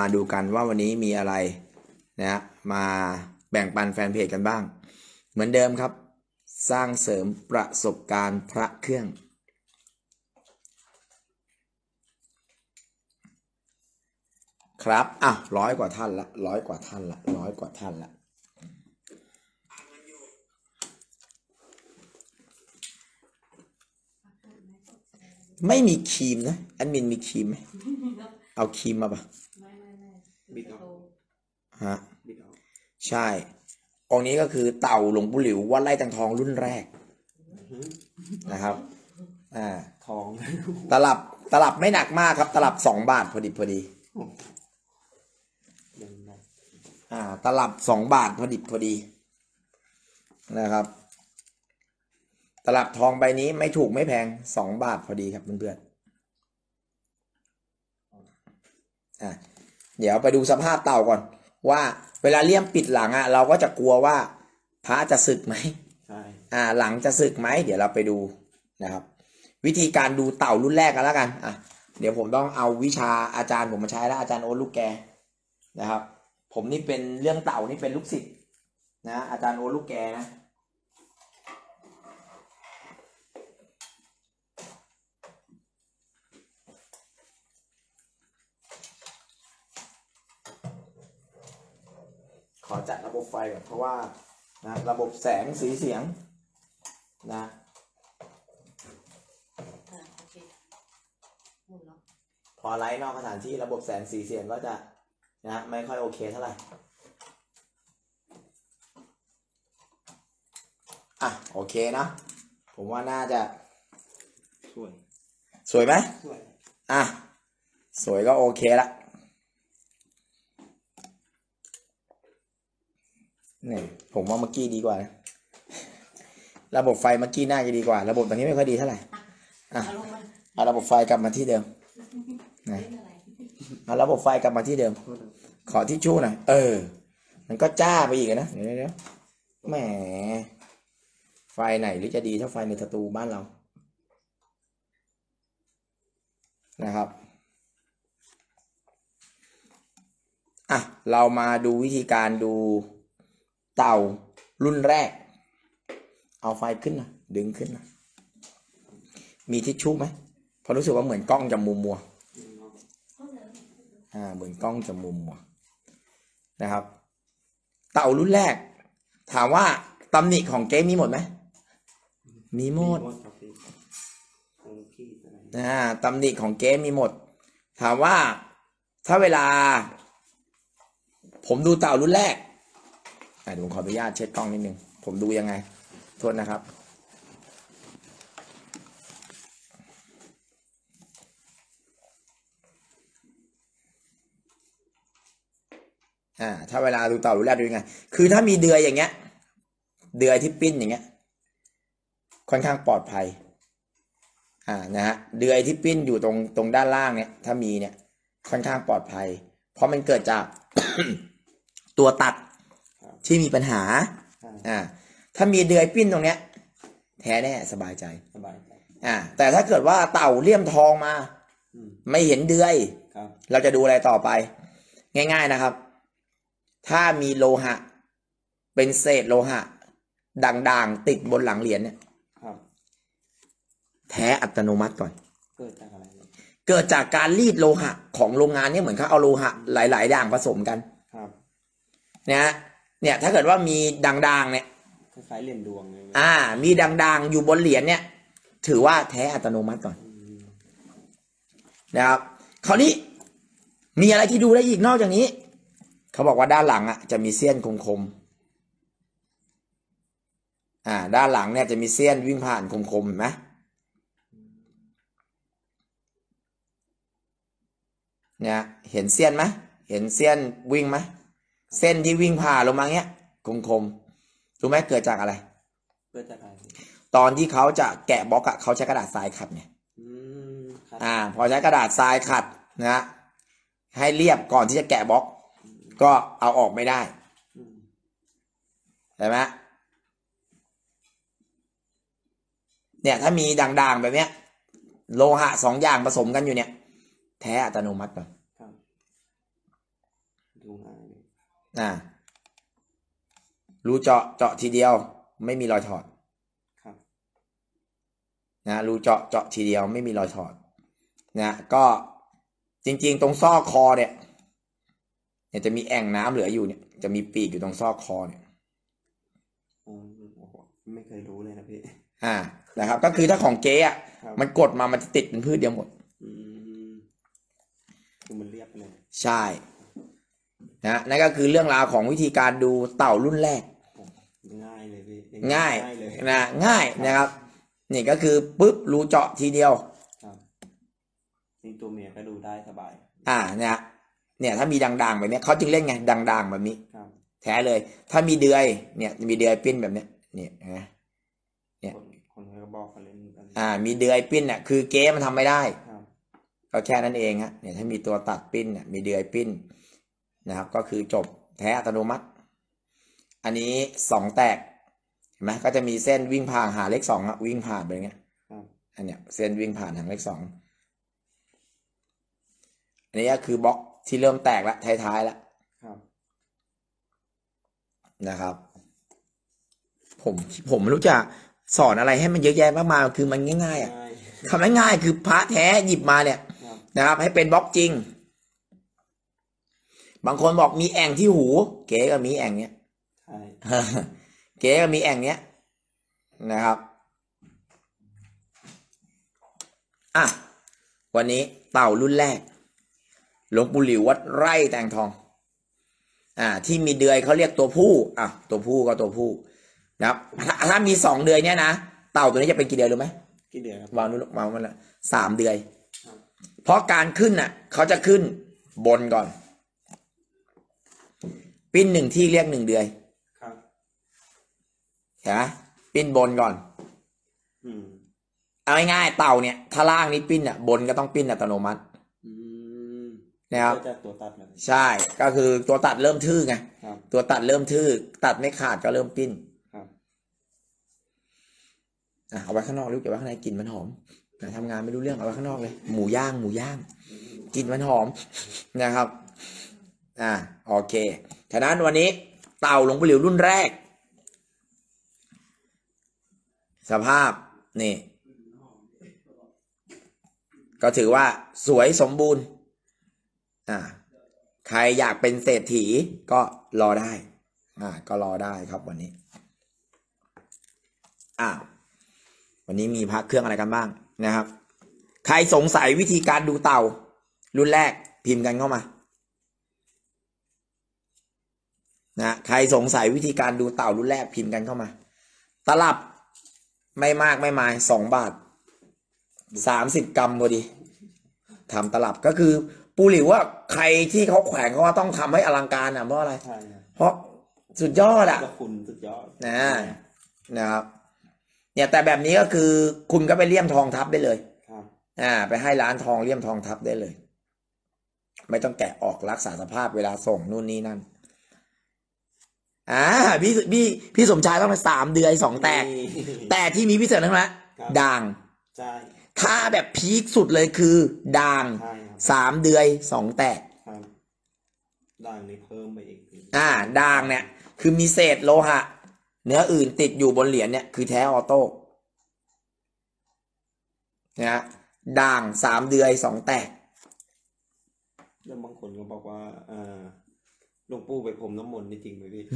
มาดูกันว่าวันนี้มีอะไรนะมาแบ่งปันแฟนเพจกันบ้างเหมือนเดิมครับสร้างเสริมประสบการณ์พระเครื่องครับ100 กว่าท่านละ100 กว่าท่านละ100 กว่าท่านละไม่มีครีมนะแอดมินมีครีมไหมเอาครีมมาปะบิดออกฮะใช่องค์นี้ก็คือเต่าหลวงปู่หลิววัดไร่ตังทองรุ่นแรกนะครับทองตลับไม่หนักมากครับตลับ2 บาทพอดีตลับ2 บาทพอดีนะครับตลับทองใบนี้ไม่ถูกไม่แพง2 บาทพอดีครับเพื่อนๆเดี๋ยวไปดูสภาพเต่าก่อนว่าเวลาเลี่ยมปิดหลังเราก็จะกลัวว่าพระจะสึกไหมใช่หลังจะสึกไหมเดี๋ยวเราไปดูนะครับวิธีการดูเต่ารุ่นแรกกันแล้วกันเดี๋ยวผมต้องเอาวิชาอาจารย์ผมมาใช้แล้วอาจารย์โอ๊ตลูกแกนะครับผมนี่เป็นเรื่องเต่านี่เป็นลูกศิษย์นะอาจารย์โอ๊ตลูกแกนะขอจัดระบบไฟก่อนเพราะว่าระบบแสงสีเสียงนะพอไลฟ์นอกสถานที่ระบบแสงสีเสียงก็จะไม่ค่อยโอเคเท่าไหร่โอเคนะผมว่าน่าจะสวยไหมสวยสวยก็โอเคละนี่ผมว่าเมื่อกี้ดีกว่านะระบบไฟเมื่อกี้น่าจะดีกว่าระบบตอนนี้ไม่ค่อยดีเท่าไหร่เอาระบบไฟกลับมาที่เดิมเอาระบบไฟกลับมาที่เดิมขอทิชชู่หน่อยมันก็จ้าไปอีกนะเดี๋ยวแหมไฟไหนหรือจะดีเท่าไฟในสตูบ้านเรานะครับเรามาดูวิธีการดูเต่ารุ่นแรกเอาไฟขึ้นนะดึงขึ้นนะมีทิชชู่ไหมพอรู้สึกว่าเหมือนกล้องจะมัวเหมือนกล้องจะมัวนะครับเต่ารุ่นแรกถามว่าตำหนิของเกมมีหมดไหมมีหมดตำหนิของเกมมีหมดถามว่าถ้าเวลาผมดูเต่ารุ่นแรกผมขออนุญาตเช็ดกล้องนิดนึงผมดูยังไงโทษนะครับถ้าเวลาดูเต่ารุ่นแรกดูยังไงคือถ้ามีเดือยอย่างเงี้ยเดือยที่ปิ้นอย่างเงี้ยค่อนข้างปลอดภัยเดือยที่ปิ้นอยู่ตรงด้านล่างเนี่ยถ้ามีเนี่ยค่อนข้างปลอดภัยเพราะมันเกิดจาก ตัวตัดที่มีปัญหาถ้ามีเดือยปิ้นตรงเนี้ยแท้แน่สบายใจแต่ถ้าเกิดว่าเต่าเลี่ยมทองมาไม่เห็นเดือยเราจะดูอะไรต่อไปง่ายๆนะครับถ้ามีโลหะเป็นเศษโลหะด่างๆติดบนหลังเหรียญเนี่ยแท้อัตโนมัติก่อนเกิดจากอะไรเกิดจากการรีดโลหะของโรงงานเนี่ยเหมือนเขาเอาโลหะหลายๆด่างผสมกันเนี่ยถ้าเกิดว่ามีด่างๆเนี่ยคล้ายๆเหรียญดวงเลยมีด่างๆอยู่บนเหรียญเนี่ยถือว่าแท้อัตโนมัติก่อนนะครับคราวนี้มีอะไรที่ดูได้อีกนอกจากนี้เขาบอกว่าด้านหลังจะมีเสี้ยนคมด้านหลังเนี่ยจะมีเสี้ยนวิ่งผ่านคมๆเห็นไหมเนี่ยเห็นเสี้ยนไหมเห็นเสี้ยนวิ่งไหมเส้นที่วิ่งผ่าลงมาเงี้ยคมรู้ไหมเกิดจากอะไรเกิดจากอะไรตอนที่เขาจะแกะบล็อกเขาใช้กระดาษทรายขัดเนี่ยพอใช้กระดาษทรายขัดนะให้เรียบก่อนที่จะแกะบล็อกก็เอาออกไม่ได้เห็นไหมเนี่ยถ้ามีด่างๆแบบเนี้ยโลหะ2 อย่างผสมกันอยู่เนี่ยแท้อัตโนมัติก่อนดูง่ายเลยรูเจาะทีเดียวไม่มีรอยถอดครับรูเจาะทีเดียวไม่มีรอยถอดก็จริงๆตรงซอกคอเนี่ยจะมีแอ่งน้ำเหลืออยู่เนี่ยจะมีปีกอยู่ตรงซอกคอเนี่ยโอ้โหไม่เคยรู้เลยนะพี่นะครับก็คือถ้าของเก๊อะครับมันกดมามันจะติดเป็นพืชเดียวหมดคือมันเรียบไปเลยใช่นั่นก็คือเรื่องราวของวิธีการดูเต่ารุ่นแรกง่ายเลยพี่ง่ายเลยง่ายนะครับนี่ก็คือปุ๊บรูเจาะทีเดียวครับนี่ตัวเมียก็ดูได้สบายเนี่ยถ้ามีด่างๆแบบนี้เขาจึงเล่นไงด่างๆแบบนี้ครับแท้เลย ถ้ามีเดือยเนี่ยมีเดือยปิ้นแบบเนี้ยเนี่ยนะคนเขาก็บอกเขาเล่นกันมีเดือยปิ้นคือเก๊มันทำไม่ได้ครับก็แค่นั้นเองเนี่ยถ้ามีตัวตัดปิ้นมีเดือยปิ้นนะครับก็คือจบแท้อัตโนมัติ อันนี้2แตกเห็นไหมก็จะมีเส้นวิ่งผ่านหาเลข2วิ่งผ่านไปอย่างเงี้ยครับอันเนี้ยเส้นวิ่งผ่านทางเลข2อันนี้ก็คือบล็อกที่เริ่มแตกแล้วท้ายๆแล้วครับนะครับ ผมไม่รู้จะสอนอะไรให้มันเยอะแยะมากมายคือมันง่ายๆทำง่ายๆคือพระแท้หยิบมาเนี่ยนะครับให้เป็นบล็อกจริงบางคนบอกมีแอ่งที่หูเก๋ก็มีแอ่งเนี้ยใช่เก๋ก็มีแอ่งเนี้ยนะครับวันนี้เต่ารุ่นแรกหลวงปู่หลิววัดไร่แตงทองที่มีเดือยเขาเรียกตัวผู้ตัวผู้ก็ตัวผู้นะครับถ้ามี2เดือยเนี้ยนะเต่าตัวนี้จะเป็นกี่เดือยรู้ไหมกี่เดือนครับวางนู้นวางมันละ3 เดือยเพราะการขึ้นเขาจะขึ้นบนก่อนปิ้น1ที่เรียก1 เดือยครับเห็นไหมปิ้นบนก่อนเอาง่ายๆเต่าเนี่ยถ้าล่างนี้ปิ้นบนก็ต้องปิ้นอัตโนมัตินะครับก็จะตัวตัดเลยใช่ก็คือตัวตัดเริ่มทื่อไงครับตัวตัดเริ่มทื่อตัดไม่ขาดก็เริ่มปิ้นครับเอาไว้ข้างนอกลูกเดี๋ยวไว้ข้างในกลิ่นมันหอมทำงานไม่รู้เรื่องเอาไว้ข้างนอกเลยหมูย่างกลิ่นมันหอมนะครับโอเคฉะนั้นวันนี้เต่าหลวงปู่หลิวรุ่นแรกสภาพนี่ก็ถือว่าสวยสมบูรณ์ใครอยากเป็นเศรษฐีก็รอได้ก็รอได้ครับวันนี้วันนี้มีพระเครื่องอะไรกันบ้างนะครับใครสงสัยวิธีการดูเต่ารุ่นแรกพิมพ์กันเข้ามาใครสงสัยวิธีการดูเต่ารุ่นแรกพิมพ์กันเข้ามาตลับไม่มากไม่มาย2 บาท30 กรัมพอดีทำตลับก็คือปูหลิวว่าใครที่เขาแขวนเขาว่าต้องทำให้อลังการเพราะอะไรใช่เพราะสุดยอดก็คุณสุดยอดนะครับเนี่ยแต่แบบนี้ก็คือคุณก็ไปเลี่ยมทองทับได้เลยครับไปให้ร้านทองเลี่ยมทองทับได้เลยไม่ต้องแกะออกรักษาสภาพเวลาส่งนู่นนี่นั่นพี่สมชายต้องไป3 เดือย2 แตกแต่ที่มีพิเศษนั่นแหละด่างใช่ถ้าแบบพีคสุดเลยคือด่าง3 เดือย2 แตกครับด่างนี้เพิ่มไปอีกด่างเนี่ยคือมีเศษโลหะเนื้ออื่นติดอยู่บนเหรียญเนี่ยคือแท้ออโต้ด่าง3 เดือย2 แตกแล้วบางคนก็บอกว่าหลวงปู่ไปพรมน้ำมนต์นี่จริงไหมพี่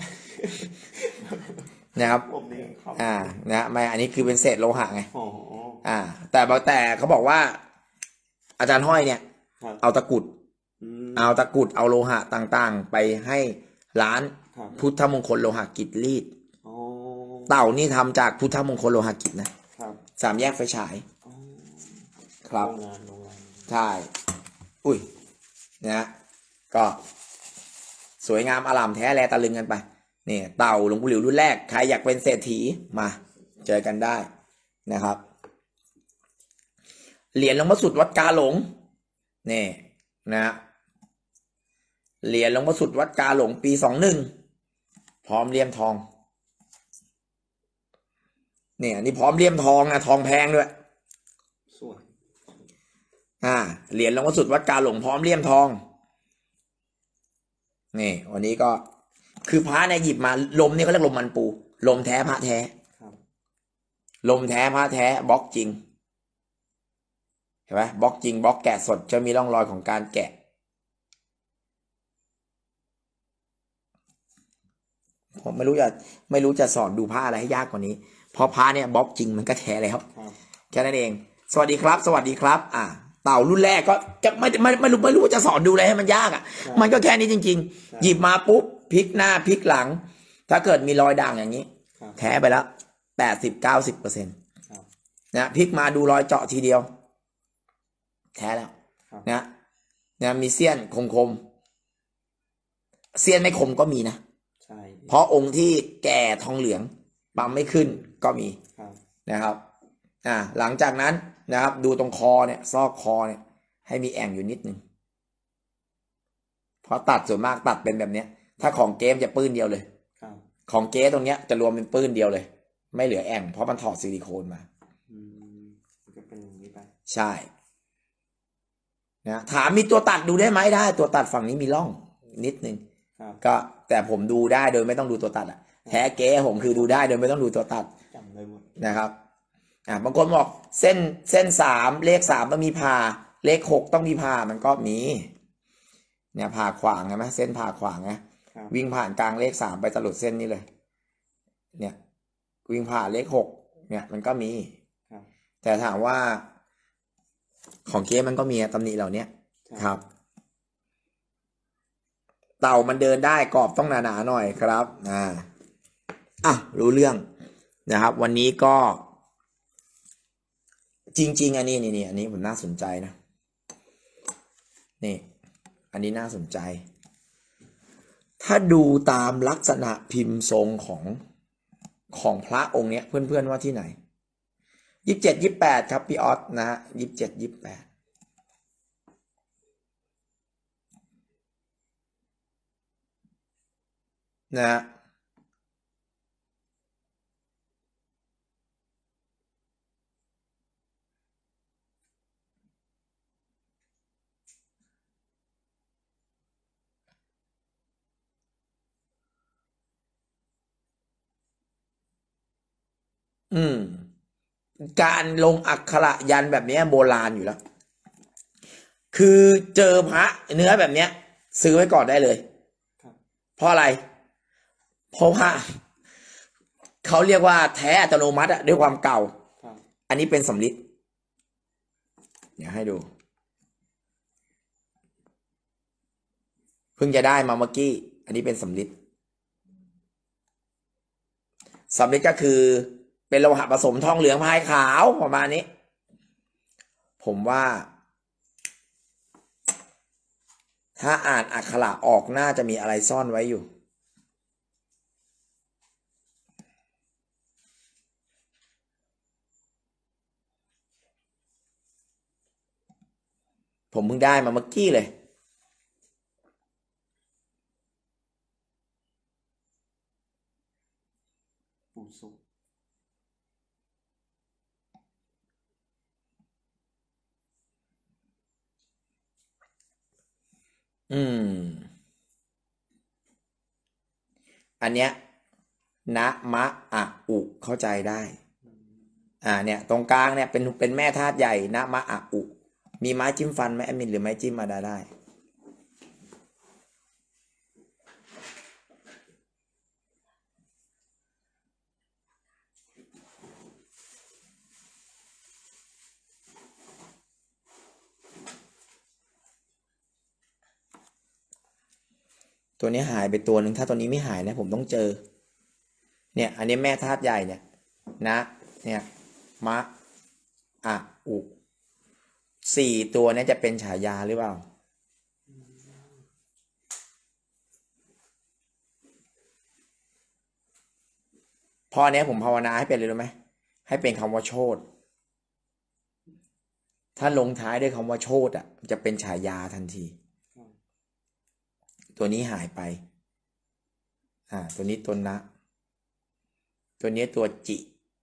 นะครับผมนี่ครับไม่อันนี้คือเป็นเศษโลหะไงอ๋อแต่เขาบอกว่าอาจารย์ห้อยเนี่ยครับเอาตะกรุดเอาโลหะต่างๆไปให้ร้านครับพุทธมงคลโลหะกิจรีดอ๋อเต่านี่ทำจากพุทธมงคลโลหะกิจนะครับ 3 แยกไฟฉายอ๋อครับโรงงานใช่อุ้ยก็สวยงามอลามแท้แลตะลึงกันไปนี่เต่าหลวงปู่หลิวรุ่นแรกใครอยากเป็นเศรษฐีมาเจอกันได้นะครับเหรียญหลวงพ่อสุดวัดกาหลงนี่เหรียญหลวงพ่อสุดวัดกาหลงปี21พร้อมเลี่ยมทองเนี่ยนี่พร้อมเลี่ยมทองนะทองแพงด้วยสวยเหรียญหลวงพ่อสุดวัดกาหลงพร้อมเลี่ยมทองนี่วันนี้ก็คือพระเนี่ยหยิบมาลมนี่เขาเรียกลมมันปูลมแท้พระแท้ครับลมแท้พระแท้บล็อกจริงเห็นไหมบล็อกจริงบล็อกแกะสดจะมีร่องรอยของการแกะผมไม่รู้จะสอนดูผ้าอะไรให้ยากกว่านี้เพราะผ้าเนี่ยบล็อกจริงมันก็แท้แล้วครับแค่นั้นเองสวัสดีครับ สวัสดีครับเต่ารุ่นแรกก็จะไม่รู้ว่าจะสอนดูอะไรให้มันยากมันก็แค่นี้จริงๆหยิบมาปุ๊บพลิกหน้าพลิกหลังถ้าเกิดมีรอยด่างอย่างนี้ครับแท้ไปแล้ว80-90% ครับนะพลิกมาดูรอยเจาะทีเดียวแท้แล้วครับนะมีเสี้ยนคมเสี้ยนไม่คมก็มีนะใช่เพราะองค์ที่แก่ทองเหลืองปั๊มไม่ขึ้นก็มีครับนะครับหลังจากนั้นนะครับดูตรงคอเนี่ยซอกคอเนี่ยให้มีแอ่งอยู่นิดนึงเพราะตัดส่วนมากตัดเป็นแบบเนี้ยถ้าของเกมจะปื้นเดียวเลยครับของเกสตรงเนี้ยจะรวมเป็นปื้นเดียวเลย ไม่เหลือแอ่งเพราะมันถอดซิลิโคนมามันก็เป็นอย่างนี้ไปใช่นะถามมีตัวตัดดูได้ไหมได้ ตัวตัดฝั่งนี้มีร่องนิดนึงครับก็แต่ผมดูได้โดยไม่ต้องดูตัวตัดแท้เก๊ผมคือดูได้โดยไม่ต้องดูตัวตัดจำเลยหมดนะครับบางคนบอกเส้น3เลข3ต้องมีผ่าเลข6ต้องมีผ่ามันก็มีเนี่ยผ่าขวางใช่ไหมเส้นผ่าขวางนะครับ วิ่งผ่านกลางเลข3ไปตลอดเส้นนี้เลยเนี่ยวิ่งผ่าเลข6เนี่ยมันก็มีครับแต่ถามว่าของเก๊มันก็มีตำหนิเหล่านี้ครับเต่ามันเดินได้กรอบต้องหนาๆหน่อยครับรู้เรื่องนะครับวันนี้ก็จริงๆอันนี้ผมน่าสนใจนะนี่อันนี้น่าสนใจถ้าดูตามลักษณะพิมพ์ทรงของพระองค์เนี้ยเพื่อนๆว่าที่ไหน27-28ครับพี่ออสนะฮะ27-28นะฮะการลงอักขระยันต์แบบนี้โบราณอยู่แล้วคือเจอพระเนื้อแบบเนี้ยซื้อไว้ก่อนได้เลยครับเพราะอะไร เพราะว่าเขาเรียกว่าแท้อัตโนมัติด้วยความเก่าครับอันนี้เป็นสำริดเดี๋ยวให้ดูเพิ่งจะได้มาเมื่อกี้อันนี้เป็นสำริดก็คือเป็นโลหะผสมทองเหลืองพายขาวประมาณนี้ผมว่าถ้าอ่านอักขระออกน่าจะมีอะไรซ่อนไว้อยู่ผมเพิ่งได้มาเมื่อกี้เลยปูสุอันเนี้ยนะมะอะอุเข้าใจได้เนี่ยตรงกลางเนี่ยเป็นแม่ธาตุใหญ่นะมะอะอุมีไม้จิ้มฟันไหมแอดมินหรือไม้จิ้มมาได้ตัวนี้หายไปตัวหนึ่งถ้าตัวนี้ไม่หายนะผมต้องเจอเนี่ยอันนี้แม่ธาตุใหญ่เนี่ยนะเนี่ยมะอะอุ4ตัวนี้จะเป็นฉายาหรือเปล่าพอเนี้ยผมภาวนาให้เป็นเลยรู้ไหมให้เป็นคำว่าโชติถ้าลงท้ายด้วยคำว่าโชติจะเป็นฉายาทันทีตัวนี้หายไปตัวนี้ตัวนะตัวนี้ตัวจิ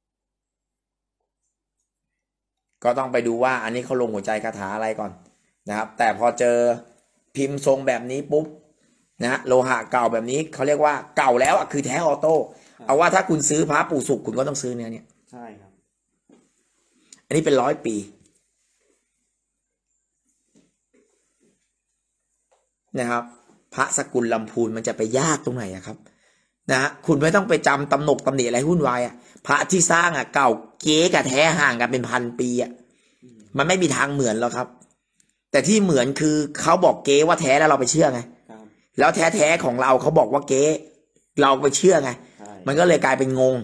ก็ต้องไปดูว่าอันนี้เขาลงหัวใจคาถาอะไรก่อนนะครับแต่พอเจอพิมพ์ทรงแบบนี้ปุ๊บนะโลหะเก่าแบบนี้เขาเรียกว่าเก่าแล้วอ่ะคือแท้ออโต้เอาว่าถ้าคุณซื้อพระปู่สุขคุณก็ต้องซื้อเนื้อเนี่ยใช่ครับอันนี้เป็น100 ปีนะครับพระสกุลลำพูนมันจะไปยากตรงไหนอะครับนะคุณไม่ต้องไปจำตำหนกตำหนิอะไรวุ่นวายอะพระที่สร้างอะเก่าเก๊กับแท้ห่างกันเป็นพันปีอะมันไม่มีทางเหมือนหรอกครับแต่ที่เหมือนคือเขาบอกเก๊ว่าแท้แล้วเราไปเชื่อไงครับแล้วแท้ๆของเราเขาบอกว่าเก๊เราไปเชื่อไงใช่มันก็เลยกลายเป็นงง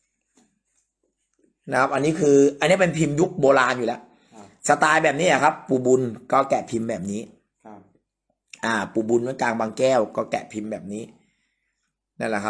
นะครับอันนี้เป็นพิมพ์ยุคโบราณอยู่แล้วครับสไตล์แบบนี้อะครับ ปู่บุญก็แกะพิมพ์แบบนี้ครับปู่บุญวัดกลางบางแก้วก็แกะพิมพ์แบบนี้นั่นแหละครับ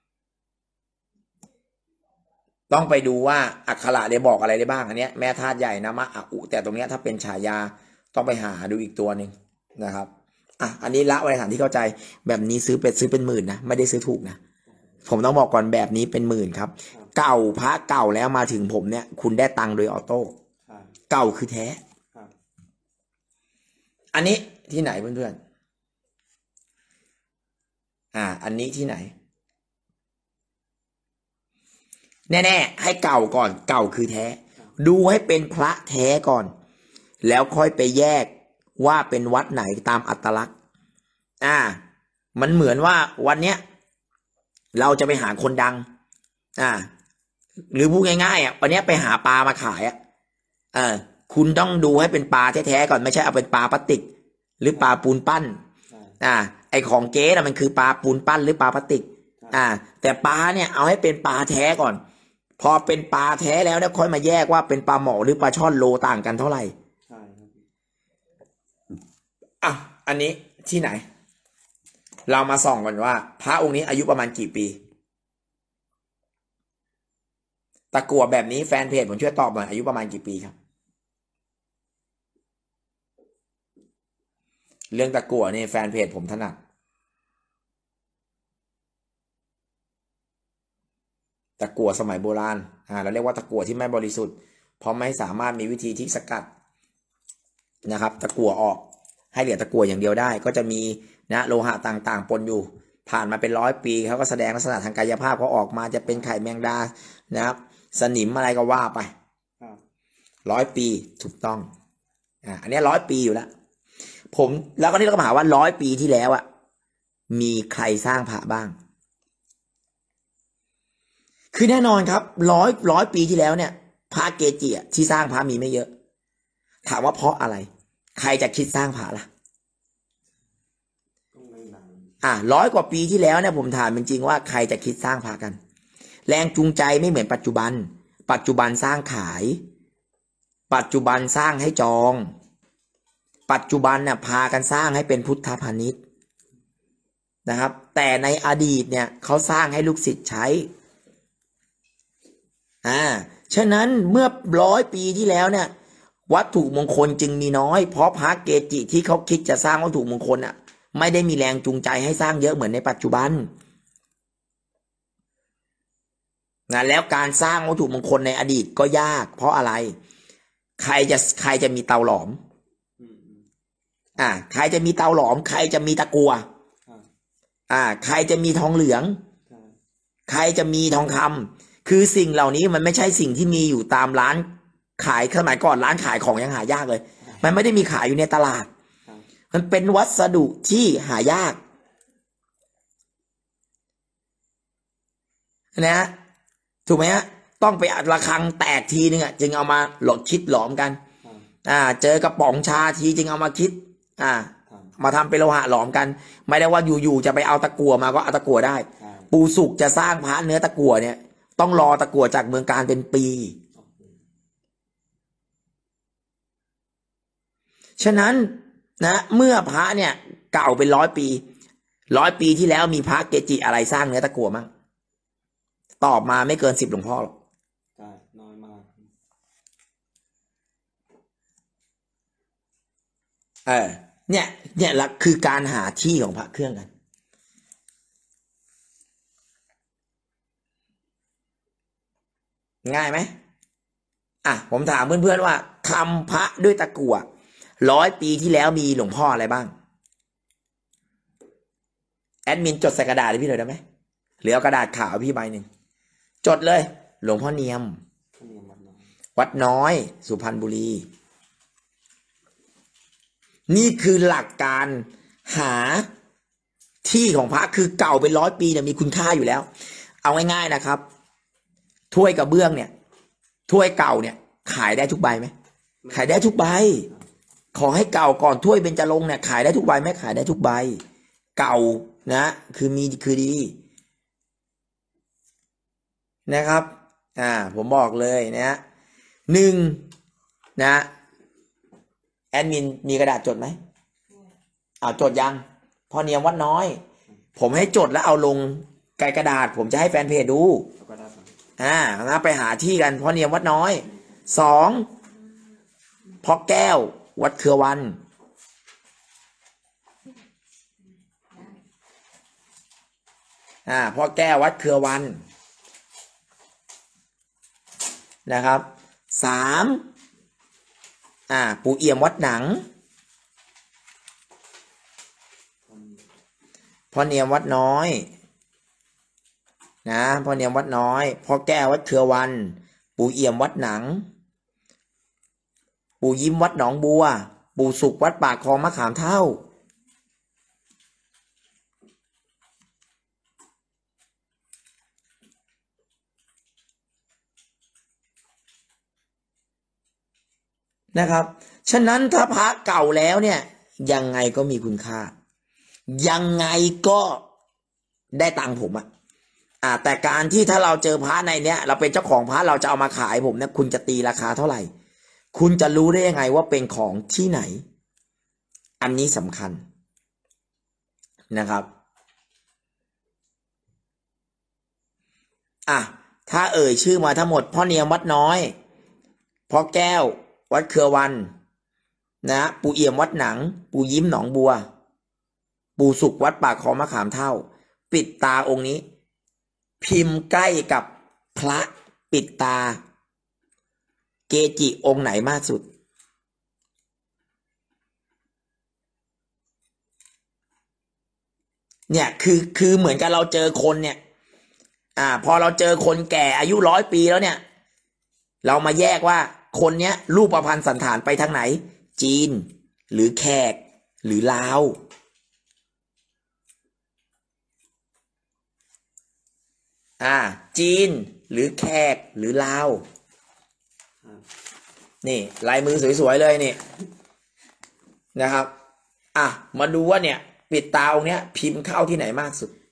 ต้องไปดูว่าอักขระได้บอกอะไรได้บ้างอันเนี้ยแม่ธาตุใหญ่นะมะอะอุแต่ตรงเนี้ยถ้าเป็นฉายาต้องไปหาดูอีกตัวหนึ่งนะครับอันนี้ละไว้ในฐานที่เข้าใจแบบนี้ซื้อเป็นหมื่นนะไม่ได้ซื้อถูกนะผมต้องบอกก่อนแบบนี้เป็นหมื่นครับ เก่าพระเก่าแล้วมาถึงผมเนี่ยคุณได้ตังค์โดยออโต้ใช่เก่าคือแท้ครับอันนี้ที่ไหนเพื่อนๆอันนี้ที่ไหนแน่ๆให้เก่าก่อนเก่าคือแท้ดูให้เป็นพระแท้ก่อน แล้วค่อยไปแยกว่าเป็นวัดไหนตามอัตลักษณ์มันเหมือนว่าวันเนี้ยเราจะไปหาคนดังหรือพูดง่ายๆวันนี้ไปหาปลามาขายคุณต้องดูให้เป็นปลาแท้ๆก่อนไม่ใช่เอาเป็นปลาพลาสติกหรือปลาปูนปั้นไอของเก๊น่ะมันคือปลาปูนปั้นหรือปลาพลาสติกแต่ปลาเนี่ยเอาให้เป็นปลาแท้ก่อนพอเป็นปลาแท้แล้วเนี่ยค่อยมาแยกว่าเป็นปลาหมอหรือปลาช่อนโลต่างกันเท่าไหร่ใช่ครับอันนี้ที่ไหนเรามาส่องกันว่าพระองค์นี้อายุประมาณกี่ปีตะกั่วแบบนี้แฟนเพจผมช่วยตอบหน่อยอายุประมาณกี่ปีครับเรื่องตะกั่วนี่แฟนเพจผมถนัดตะกั่วสมัยโบราณเราเรียกว่าตะกั่วที่ไม่บริสุทธิ์เพราะไม่สามารถมีวิธีที่สกัดนะครับตะกั่วออกให้เหลือตะกั่วอย่างเดียวได้ก็จะมีโลหะต่างๆปนอยู่ผ่านมาเป็น100 ปีเขาก็แสดงลักษณะทางกายภาพเขาออกมาจะเป็นไข่แมงดานะครับสนิมอะไรก็ว่าไป100 ปีถูกต้องอันนี้100 ปีอยู่แล้วผมแล้วก็นี่เราก็หาว่า100 ปีที่แล้วมีใครสร้างพระบ้างคือแน่นอนครับร้อยปีที่แล้วเนี่ยพระเกจิที่สร้างพระมีไม่เยอะถามว่าเพราะอะไรใครจะคิดสร้างพระล่ะ100 กว่าปีที่แล้วเนี่ยผมถามจริงๆว่าใครจะคิดสร้างพระกันแรงจูงใจไม่เหมือนปัจจุบันสร้างขายปัจจุบันสร้างให้จองปัจจุบันเนี่ยพากันสร้างให้เป็นพุทธพาณิชย์นะครับแต่ในอดีตเนี่ยเขาสร้างให้ลูกศิษย์ใช้ฉะนั้นเมื่อ100 ปีที่แล้วเนี่ยวัตถุมงคลจึงมีน้อยเพราะพระเกจิที่เขาคิดจะสร้างวัตถุมงคลไม่ได้มีแรงจูงใจให้สร้างเยอะเหมือนในปัจจุบันแล้วการสร้างวัตถุมงคลในอดีตก็ยากเพราะอะไรใครจะมีเตาหลอมใครจะมีเตาหลอมใครจะมีตะกั่วใครจะมีทองเหลืองใครจะมีทองคำคือสิ่งเหล่านี้มันไม่ใช่สิ่งที่มีอยู่ตามร้านขายสมัยก่อนร้านขายของยังหายากเลยมันไม่ได้มีขายอยู่ในตลาดมันเป็นวัสดุที่หายากนะถูกไหมฮะต้องไปอัดระฆังแตกทีนึงจึงเอามาคิดหลอมกันเจอกระป๋องชาทีจึงเอามาคิดมาทำเป็นโลหะหลอมกันไม่ได้ว่าอยู่ๆจะไปเอาตะกั่วมาก็เอาตะกั่วได้ปู่สุขจะสร้างพระเนื้อตะกั่วเนี่ยต้องรอตะกั่วจากเมืองการเป็นปีฉะนั้นเมื่อพระเนี่ยเก่าเป็น100 ปี100 ปีที่แล้วมีพระเกจิอะไรสร้างเนื้อตะกั่วมั้งตอบมาไม่เกิน10หลวงพ่อหรอกใช่น้อยมากเนี่ยละคือการหาที่ของพระเครื่องกันง่ายไหมผมถามเพื่อนๆว่าทำพระด้วยตะกั่ว100 ปีที่แล้วมีหลวงพ่ออะไรบ้างแอดมินจดใส่กระดาษให้พี่เลยได้ไหมหรือเอากระดาษขาวพี่ใบหนึ่งจดเลย หลวงพ่อเนียมข้าวเหนียววัดน้อยวัดน้อย สุพรรณบุรี นี่คือหลักการหาที่ของพระคือเก่าเป็น100 ปีเนี่ยมีคุณค่าอยู่แล้ว เอาง่ายๆนะครับ ถ้วยกระเบื้องเนี่ย ถ้วยเก่าเนี่ย ขายได้ทุกใบไหมขายได้ทุกใบ ขอให้เก่าก่อนถ้วยเบญจรงค์เนี่ยขายได้ทุกใบไหมขายได้ทุกใบ เก่านะคือมีคือดีนะครับผมบอกเลยนะ1นะแอดมินมีกระดาษจดไหมจดยังพ่อเนียมวัดน้อย ผมให้จดแล้วเอาลงไกลกระดาษผมจะให้แฟนเพจดูแล้วก็ได้ครับนะไปหาที่กันพ่อเนียมวัดน้อย2พ่อแก้ววัดเครือวันพ่อแก้ววัดเครือวันนะครับ3ปู่เอี่ยมวัดหนังพ่อเนียมวัดน้อยนะพ่อเนียมวัดน้อยพ่อแก้ววัดเครือวันปู่เอี่ยมวัดหนังปู่ยิ้มวัดหนองบัวปู่สุขวัดปากคลองมะขามเท่านะครับฉะนั้นถ้าพระเก่าแล้วเนี่ยยังไงก็มีคุณค่ายังไงก็ได้ตังค์ผมแต่การที่ถ้าเราเจอพระในเนี้ยเราเป็นเจ้าของพระเราจะเอามาขายผมเนี่ยคุณจะตีราคาเท่าไหร่คุณจะรู้ได้ยังไงว่าเป็นของที่ไหนอันนี้สำคัญนะครับถ้าเอ่ยชื่อมาทั้งหมดพ่อเนียมวัดน้อยพ่อแก้ววัดเครือวันนะปู่เอี่ยมวัดหนังปู่ยิ้มหนองบัวปู่สุขวัดปากคลองมะขามเท่าปิดตาองค์นี้พิมพ์ใกล้กับพระปิดตาเกจิองค์ไหนมากสุดเนี่ยคือเหมือนกับเราเจอคนเนี่ยพอเราเจอคนแก่อายุ100 ปีแล้วเนี่ยเรามาแยกว่าคนเนี้ยรูปประพันธ์สันฐานไปทางไหนจีนหรือแขกหรือลาวจีนหรือแขกหรือลาวนี่ลายมือสวยๆเลยนี่นะครับมาดูว่าเนี่ยปิดตาองค์เนี้ยพิมพ์เข้าที่ไหนมากสุด